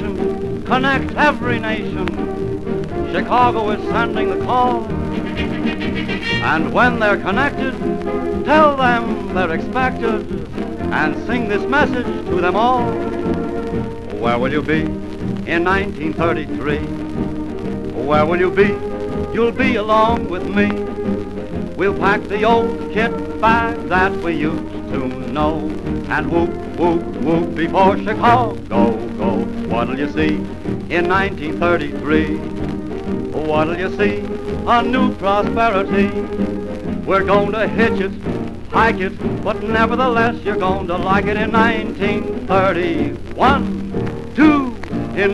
station, connect every nation. Chicago is sending the call. And when they're connected, tell them they're expected, and sing this message to them all. Where will you be in 1933? Where will you be? You'll be along with me. We'll pack the old kit bag that we used to know, and whoop, whoop, whoop before Chicago go. What'll you see in 1933? What'll you see? A new prosperity. We're going to hitch it, hike it, but nevertheless you're going to like it in 1931, 2, in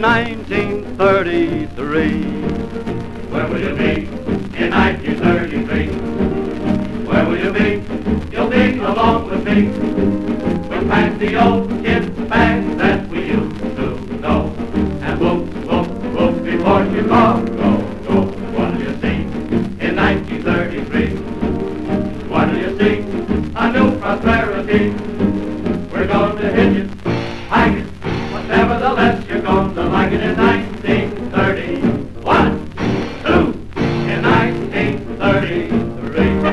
1933. Where will you be in 1933? Where will you be? You'll be along with me. We'll pack the old kit bag that we used to know, and whoop, whoop, whoop before Chicago go. What'll you see in 1933? What'll you see? A new prosperity. We're going to hit it, hike it, but nevertheless you're going to like it in 1931, 2, in 1933.